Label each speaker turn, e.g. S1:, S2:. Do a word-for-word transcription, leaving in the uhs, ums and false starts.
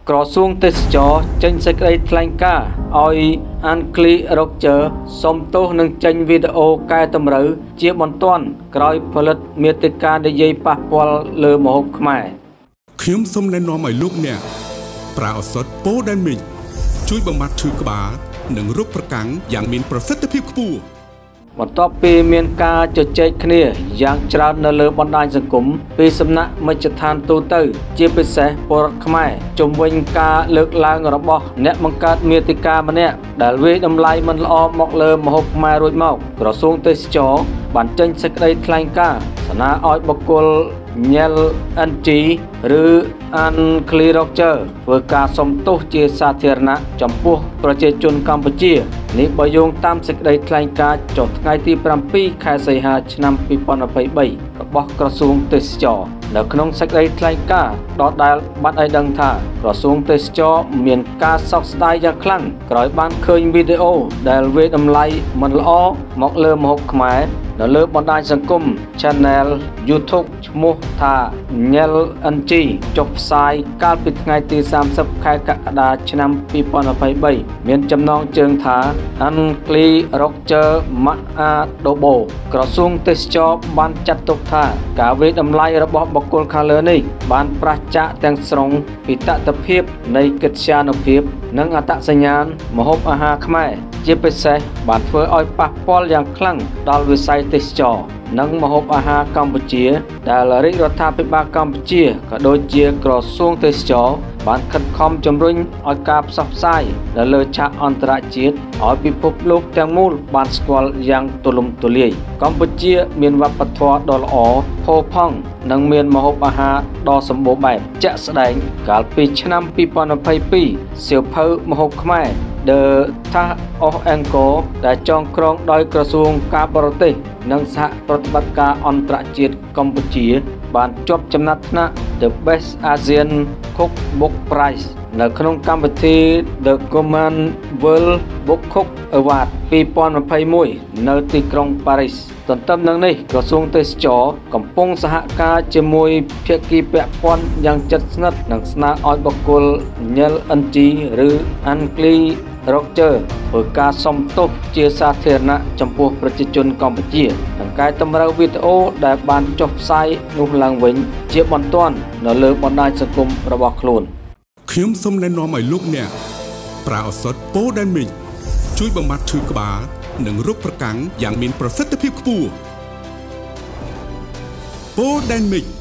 S1: ក្រសួងទេសចរចេញសេចក្តីថ្លែងការណ៍ឲ្យអានគ្លីរ៉ុកជើសុំទោសនឹងចេញវីដេអូកែតម្រូវជាបន្ទាន់ក្រោយផលិតមាតិកានិយាយប៉ះពាល់លើម្ហូបខ្មែរ
S2: ខ្ញុំសូមណែនាំឲ្យលោកអ្នកប្រើឱសថប៉ូដែនមីកជួយបំបត្តិឈឺក្បាលនិងរោគប្រកាំងយ៉ាងមានប្រសិទ្ធភាពខ្ពស់
S1: បន្ទាប់ពីមានការជជែកគ្នាយ៉ាងច្រើននៅលើបណ្ដាញសង្គមពីសំណាក់មជ្ឈដ្ឋានទូទៅជាពិសេសពលរដ្ឋខ្មែរជំវិញការលើកឡើងរបស់អ្នកបង្កើតមាតិកាម្នាក់ដែលវាយតម្លៃមិនល្អមកលើម្ហូបខ្មែររួចមកក្រសួងទេសចរបានចេញសេចក្តីថ្លែងការណ៍ស្នើឲ្យបុគ្គលញ៉ែល អិន ជី ឬ អានគ្លីរ៉ុកជើធ្វើការសុំទោសជាសាធារណៈចំពោះប្រជាជនកម្ពុជានេះបើយោងតាមសេចក្តីថ្លែងការណ៍ចុះថ្ងៃទីប្រាំពីរខែសីហាឆ្នាំពីរពាន់ยี่สิบสามរបស់ក្រសួងទេសចរនៅក្នុងសេចក្តីថ្លែងការណ៍ដដែលបានឲ្យដឹងថាក្រសួងទេសចរមានការសោកស្ដាយយ៉ាងខ្លាំងក្រោយបានឃើញវីដេអូដែលវាយតម្លៃមិនល្អមកលើម្ហូបខ្មែរនៅលើបណ្ដាញសង្គម Channel YouTube ឈ្មោះថា ញ៉ែល អិន ជី ចុះផ្សាយកាលពីថ្ងៃទីសាមសិបខែកក្កដាឆ្នាំពីរពាន់ยี่สิบสามមានចំណងជើងថា អានគ្លីរ៉ុកជើម៉ាក់អាដូបូក្រសួងទេសចរបានចាត់ទុកថាការវាយតម្លៃរបស់បុគ្គលខាងលើនេះបានប្រឆាចទាំងស្រុងពីតថភាពនៃកិត្យានុភាពនិងអត្តសញ្ញាណម្ហូបអាហារខ្មែរជាពិសេសបានធ្វើឲ្យប៉ះពាល់យ៉ាងខ្លាំងដល់វិស័យទេសចរនិងម្ហូបអាហារកម្ពុជាដែលរាជរដ្ឋាភិបាលកម្ពុជាក៏ដូចជាក្រសួងទេសចរបានខិតខំជំរុញឲ្យការផ្សព្វផ្សាយនៅលើឆាកអន្តរជាតិឲ្យពិភពលោកទាំងមូលបានស្គាល់យ៉ាងទូលំទូលាយកម្ពុជាមានវប្បធម៌ដ៏ល្អផូរផង់និងមានម្ហូបអាហារដ៏សម្បូរបែបជាក់ស្ដែងកាលពីឆ្នាំពីរពាន់ยี่สิบสองសៀវភៅម្ហូបខ្មែរ The Task of Angkor ដែលចងក្រងដោយក្រសួងការបរទេសនិងសហប្រតិបត្តិការអន្តរជាតិកម្ពុជាបានជាប់ចំណាត់ថ្នាក់ The Best Asian Cookbook Prize នៅក្នុងកម្មវិធី The Commonwealth Book Cook Award ពីរពាន់ยี่สิบเอ็ดនៅទីក្រុងប៉ារីសទន្ទឹមនឹងនេះក្រសួងទេសចរកំពុងសហការជាមួយភាគីពាក់ព័ន្ធយ៉ាងជិតស្និទ្ធនិងស្នើឲ្យបុគ្គលញ៉ែល អិន ជី ឬ អានគ្លីរ៉ុកជើធ្វើការសុំទោសជាសាធារណៈចំពោះប្រជាជនកម្ពុជានិងកែតម្រូវវីដេអូដែលបានចុះផ្សាយនោះឡើងវិញជាបន្ទាន់នៅលើបណ្ដាញសង្គមរបស់ខ្លួន
S2: ខ្ញុំសូមណែនាំឲ្យលោកអ្នកប្រើឱសថប៉ូដែនមីកជួយបំបត្តិឈឺក្បាលនិងរោគប្រកាំងយ៉ាងមានប្រសិទ្ធភាពខ្ពស់ប៉ូដែនមីក